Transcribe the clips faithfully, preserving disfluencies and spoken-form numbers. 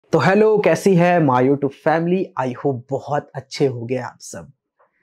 तो हेलो, कैसी है my YouTube family. I hope बहुत अच्छे होंगे आप सब।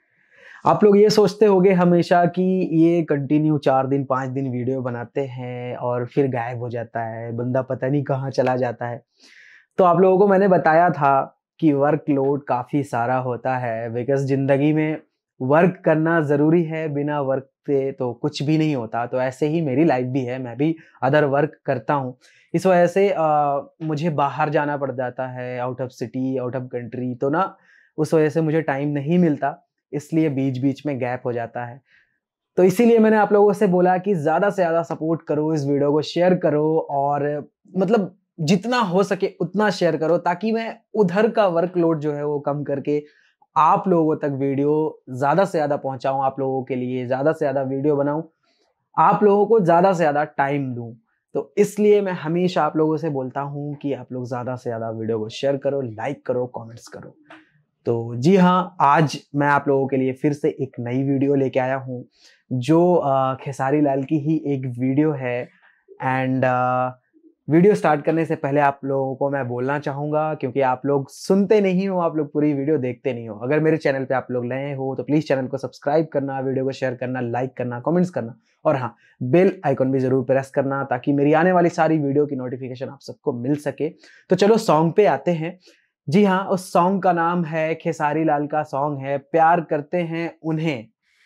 आप लोग ये सोचते होंगे हमेशा कि ये कंटिन्यू चार दिन पाँच दिन वीडियो बनाते हैं और फिर गायब हो जाता है, बंदा पता नहीं कहाँ चला जाता है। तो आप लोगों को मैंने बताया था कि वर्कलोड काफ़ी सारा होता है, बिकॉज़ ज़िंदगी में वर्क करना ज़रूरी है, बिना वर्क के तो कुछ भी नहीं होता। तो ऐसे ही मेरी लाइफ भी है, मैं भी अदर वर्क करता हूँ। इस वजह से अ, मुझे बाहर जाना पड़ जाता है, out of city, out of country, तो ना उस वजह से मुझे टाइम नहीं मिलता, इसलिए बीच-बीच में गैप हो जाता है। तो इसीलिए मैंने आप लोगों से बोला कि ज़्यादा से ज़्यादा सपोर्ट करो, इस वीडियो को शेयर करो और मतलब जितना हो सके उतना शेयर करो, ताकि मैं उधर का वर्कलोड जो है वो कम करके आप लोगों तक वीडियो ज़्यादा से ज़्यादा पहुँचाऊँ, आप लोगों के लिए ज़्यादा से ज़्यादा वीडियो बनाऊँ, आप लोगों को ज़्यादा से ज़्यादा टाइम दूँ। तो इसलिए मैं हमेशा आप लोगों से बोलता हूँ कि आप लोग ज़्यादा से ज़्यादा वीडियो को शेयर करो, लाइक करो, कमेंट्स करो। तो जी हाँ, आज मैं आप लोगों के लिए फिर से एक नई वीडियो लेके आया हूँ, जो अ, खेसारी लाल की ही एक वीडियो है। एंड अ, वीडियो स्टार्ट करने से पहले आप लोगों को मैं बोलना चाहूँगा, क्योंकि आप लोग सुनते नहीं हो, आप लोग पूरी वीडियो देखते नहीं हो। अगर मेरे चैनल पे आप लोग नए हो तो प्लीज़ चैनल को सब्सक्राइब करना, वीडियो को शेयर करना, लाइक करना, कमेंट्स करना और हाँ, बेल आइकन भी ज़रूर प्रेस करना, ताकि मेरी आने वाली सारी वीडियो की नोटिफिकेशन आप सबको मिल सके। तो चलो सॉन्ग पे आते हैं। जी हाँ, उस सॉन्ग का नाम है, खेसारी लाल का सॉन्ग है, प्यार करते हैं उन्हें।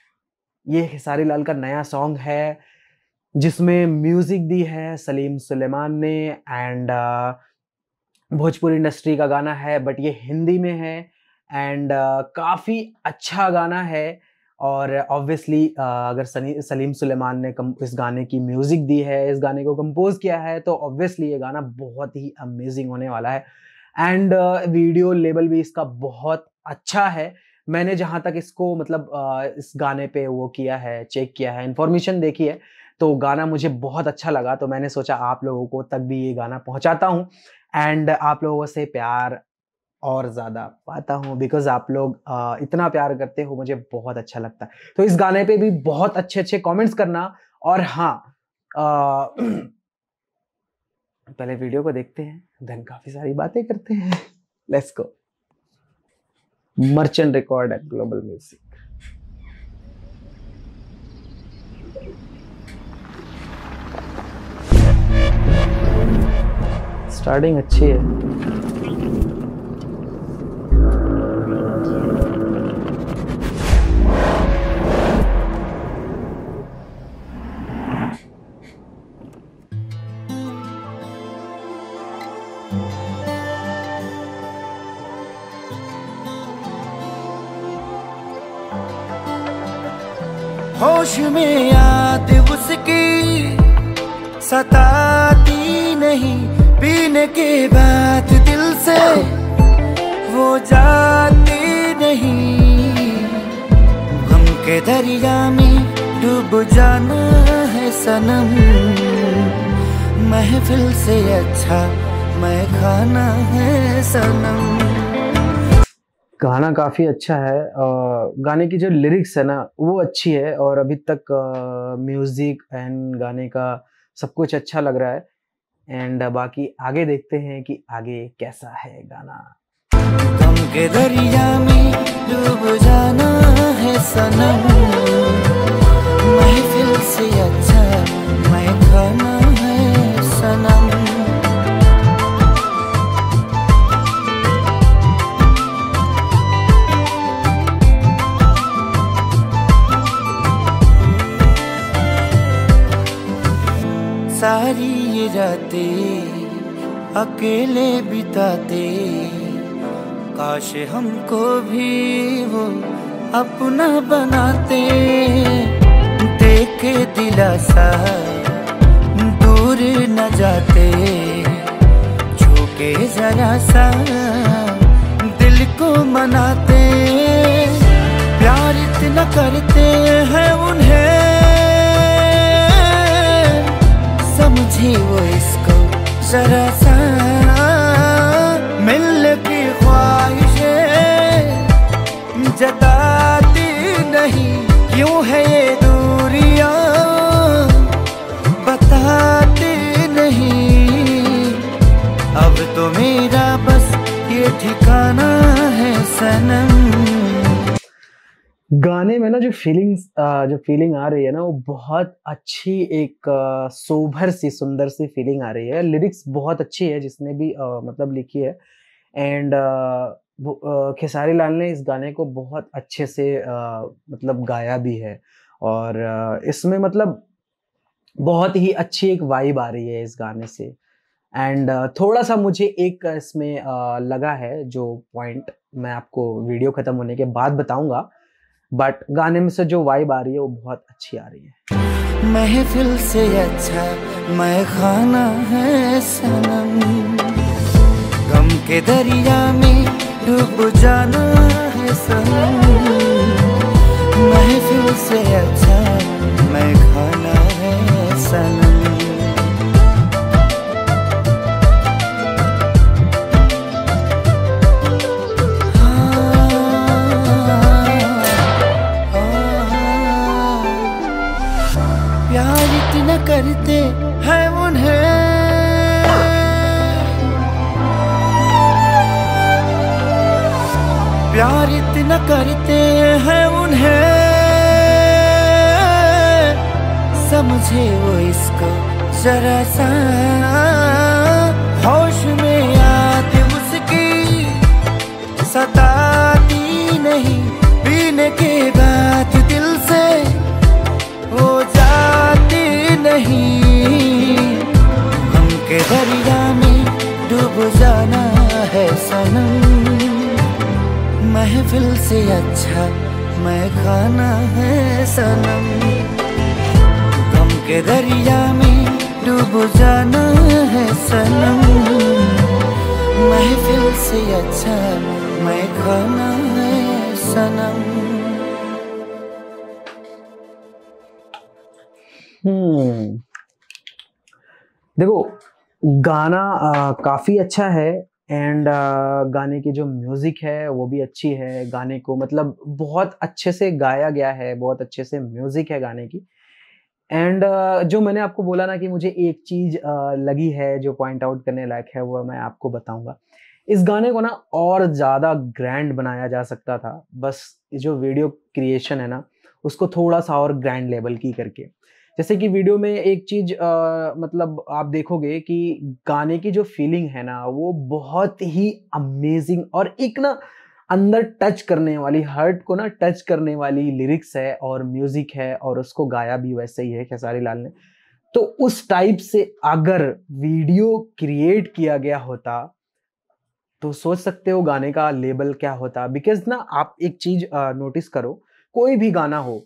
ये खेसारी लाल का नया सॉन्ग है, जिसमें म्यूजिक दी है सलीम सुलेमान ने। एंड भोजपुरी इंडस्ट्री का गाना है, बट ये हिंदी में है। एंड काफ़ी अच्छा गाना है। और ऑब्वियसली अगर सनी सलीम सुलेमान ने कम इस गाने की म्यूजिक दी है, इस गाने को कंपोज किया है, तो ऑब्वियसली ये गाना बहुत ही अमेजिंग होने वाला है। एंड वीडियो लेवल भी इसका बहुत अच्छा है। मैंने जहाँ तक इसको मतलब अ, इस गाने पे वो किया है, चेक किया है, इन्फॉर्मेशन देखी है, तो गाना मुझे बहुत अच्छा लगा। तो मैंने सोचा आप लोगों को तक भी ये गाना पहुँचाता हूँ एंड आप लोगों से प्यार और ज़्यादा पाता हूँ, बिकॉज़ आप लोग अ, इतना प्यार करते हो, मुझे बहुत अच्छा लगता है। तो इस गाने पे भी बहुत अच्छे-अच्छे कमेंट्स करना। और हाँ, अ, पहले वीडियो को देखते हैं, देन काफ़ी सारी बातें करते हैं। Let's go. Merchant record and global music. Starting अच्छी है। होश में याद उसकी सताती नहीं, पीने के बाद दिल से वो जाती नहीं। हम के दरिया में डूब जाना है सनम, महफिल से अच्छा मैं खाना है सनम। गाना काफ़ी अच्छा है। अ, गाने की जो लिरिक्स है ना वो अच्छी है, और अभी तक म्यूज़िक एंड गाने का सब कुछ अच्छा लग रहा है। एंड बाकी आगे देखते हैं कि आगे कैसा है गाना। गम के दरिया में डूब जाना है सनम, महफिल से अच्छा मैं खाना है सनम। सारी ये रातें अकेले बिताते, काश हमको भी वो अपना बनाते। देखे दिलासा दूर न जाते, झुके जरा सा दिल को मनाते। प्यार इतना करते हैं उन्हें, समझे वो इसको जरा सा। मिलने की ख्वाहिशें जताती नहीं, क्यों है ये दूरियां बताती नहीं। अब तो मेरा बस गाने में ना जो फीलिंग्स जो फीलिंग आ रही है ना वो बहुत अच्छी एक अ, सोबर सी सुंदर सी फीलिंग आ रही है। लिरिक्स बहुत अच्छी है जिसने भी अ, मतलब लिखी है एंड वो अ, खेसारी लाल ने इस गाने को बहुत अच्छे से अ, मतलब गाया भी है और अ, इसमें मतलब बहुत ही अच्छी एक वाइब आ रही है इस गाने से एंड थोड़ा-सा मुझे एक इसमें अ, लगा है जो पॉइंट मैं आपको वीडियो खत्म होने के बाद बताऊँगा। बट गाने में से जो वाइब आ रही है वो बहुत अच्छी आ रही है। महफिल से अच्छा मैं खाना है सनम, गम के दरिया में डूब जाना है सनम। महफिल से अच्छा मैं खाना है सनम। प्यार इतना करते हैं उन्हें, प्यार इतना करते हैं उन्हें, समझे वो इसको जरा सा। होश में आते उसकी सताती नहीं, पीने के बाद दिल से हो जाती नहीं। हम के दरिया में डूब जाना है सनम, महफिल से अच्छा मैं खाना है सनम। हम के दरिया में डूब जाना है सनम, महफिल से अच्छा मैं खाना है सनम। हम्म देखो गाना आ, काफी अच्छा है एंड गाने की जो म्यूजिक है वो भी अच्छी है। गाने को मतलब बहुत अच्छे से गाया गया है, बहुत अच्छे से म्यूजिक है गाने की। एंड जो मैंने आपको बोला ना कि मुझे एक चीज आ, लगी है जो पॉइंट आउट करने लायक है वो मैं आपको बताऊंगा। इस गाने को ना और ज्यादा ग्रैंड बनाया जा सकता था, बस जो वीडियो क्रिएशन है ना उसको थोड़ा सा और ग्रैंड लेवल की करके। जैसे कि वीडियो में एक चीज अ, मतलब आप देखोगे कि गाने की जो फीलिंग है ना वो बहुत ही अमेजिंग और एक ना अंदर टच करने वाली, हार्ट को ना टच करने वाली लिरिक्स है और म्यूजिक है और उसको गाया भी वैसे ही है खेसारी लाल ने। तो उस टाइप से अगर वीडियो क्रिएट किया गया होता तो सोच सकते हो गाने का लेवल क्या होता। बिकॉज ना आप एक चीज नोटिस करो, कोई भी गाना हो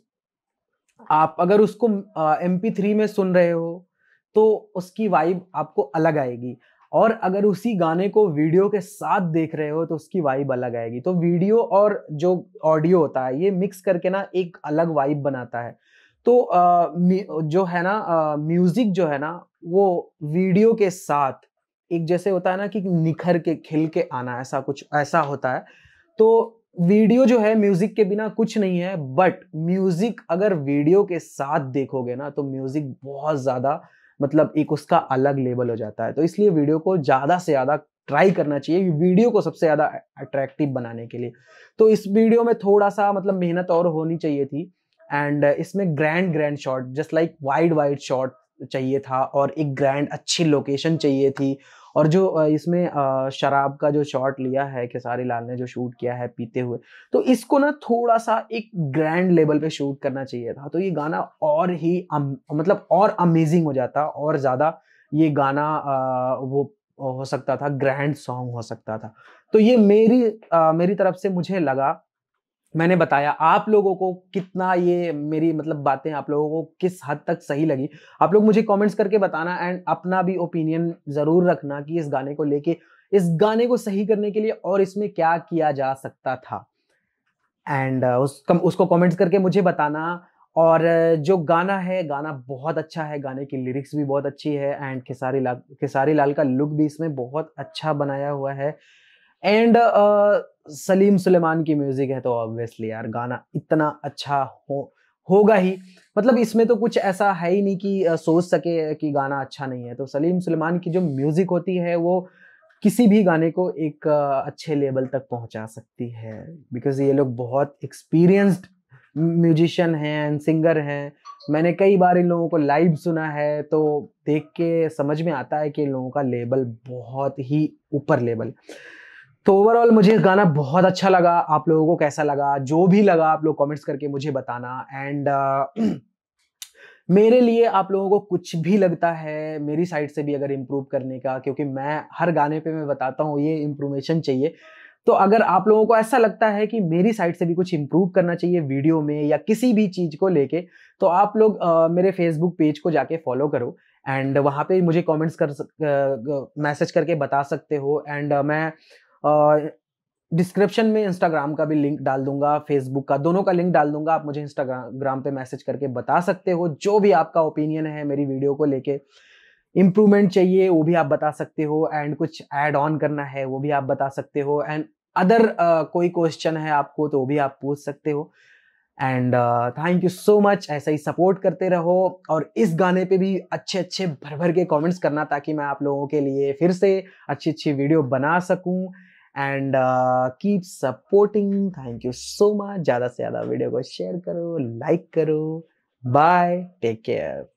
आप अगर उसको एम पी थ्री में सुन रहे हो तो उसकी वाइब आपको अलग आएगी और अगर उसी गाने को वीडियो के साथ देख रहे हो तो उसकी वाइब अलग आएगी। तो वीडियो और जो ऑडियो होता है ये मिक्स करके ना एक अलग वाइब बनाता है। तो अ, म्यू- जो है ना म्यूजिक जो है ना वो वीडियो के साथ एक जैसे होता है ना कि निखर के खिल के आना, ऐसा कुछ ऐसा होता है। तो वीडियो जो है म्यूजिक के बिना कुछ नहीं है, बट म्यूजिक अगर वीडियो के साथ देखोगे ना तो म्यूजिक बहुत ज्यादा मतलब एक उसका अलग लेवल हो जाता है। तो इसलिए वीडियो को ज्यादा से ज्यादा ट्राई करना चाहिए वीडियो को सबसे ज्यादा अट्रैक्टिव बनाने के लिए। तो इस वीडियो में थोड़ा सा मतलब मेहनत और होनी चाहिए थी एंड इसमें grand grand shot just like wide wide shot चाहिए था और एक ग्रैंड अच्छी लोकेशन चाहिए थी। और जो अ, इसमें अ, शराब का जो शॉट लिया है खेसारी लाल ने, जो शूट किया है पीते हुए, तो इसको ना थोड़ा-सा एक ग्रैंड लेवल पे शूट करना चाहिए था। तो ये गाना और ही अम, मतलब और अमेजिंग हो जाता और ज़्यादा ये गाना अ, वो हो सकता था, ग्रैंड सॉन्ग हो सकता था। तो ये मेरी अ, मेरी तरफ से मुझे लगा, मैंने बताया। आप लोगों को कितना ये मेरी मतलब बातें आप लोगों को किस हद तक सही लगी? आप लोग मुझे कमेंट्स करके बताना एंड अपना भी ओपिनियन ज़रूर रखना कि इस गाने को लेके, इस गाने को सही करने के लिए और इसमें क्या किया जा सकता था? एंड उस कम उसको कमेंट्स करके मुझे बताना। और अ, जो गाना है, गाना बहुत अच्छा है, गाने की लिरिक्स भी बहुत अच्छी है एंड खेसारी लाल खेसारी लाल का लुक भी इसमें बहुत अच्छा बनाया हुआ है। एंड अ, सलीम सुलेमान की म्यूज़िक है तो ऑब्वियसली यार गाना इतना अच्छा हो होगा ही। मतलब इसमें तो कुछ ऐसा है ही नहीं कि अ, सोच सके कि गाना अच्छा नहीं है। तो सलीम सुलेमान की जो म्यूज़िक होती है वो किसी भी गाने को एक अ, अच्छे लेवल तक पहुँचा सकती है। बिकॉज़ ये लोग बहुत एक्सपीरियंस्ड म्यूजिशियन हैं, सिंगर हैं, मैंने कई बार इन लोगों को लाइव सुना है, तो देख के समझ में आता है कि इन लोगों का लेवल बहुत ही ऊपर लेवल। तो ओवरऑल मुझे गाना बहुत अच्छा लगा। आप लोगों को कैसा लगा? जो भी लगा आप लोग कमेंट्स करके मुझे बताना। एंड uh, मेरे लिए आप लोगों को कुछ भी लगता है मेरी साइड से भी अगर इम्प्रूव करने का, क्योंकि मैं हर गाने पे मैं बताता हूँ ये इम्प्रूवेशन चाहिए, तो अगर आप लोगों को ऐसा लगता है कि मेरी साइड से भी कुछ इम्प्रूव करना चाहिए वीडियो में या किसी भी चीज को लेके, तो आप लोग uh, मेरे फेसबुक पेज को जाके फॉलो करो एंड वहां पे मुझे कमेंट्स कर मैसेज करके बता सकते हो। एंड uh, मैं डिस्क्रिप्शन में इंस्टाग्राम का भी लिंक डाल दूंगा, फेसबुक का, दोनों का लिंक डाल दूंगा। आप मुझे इंस्टाग्राम पे मैसेज करके बता सकते हो जो भी आपका ओपिनियन है मेरी वीडियो को लेके, इम्प्रूवमेंट चाहिए वो भी आप बता सकते हो, एंड कुछ ऐड ऑन करना है वो भी आप बता सकते हो, एंड अदर uh, कोई क्वेश्चन है आपको तो वो भी आप पूछ सकते हो। And thank you so much, ऐसा ही सपोर्ट करते रहो और इस गाने पे भी अच्छे अच्छे भर भर के कमेंट्स करना ताकि मैं आप लोगों के लिए फिर से अच्छी अच्छी वीडियो बना सकूं। And keep supporting. Thank you so much. ज़्यादा से ज़्यादा वीडियो को शेयर करो, लाइक करो। Bye, take care.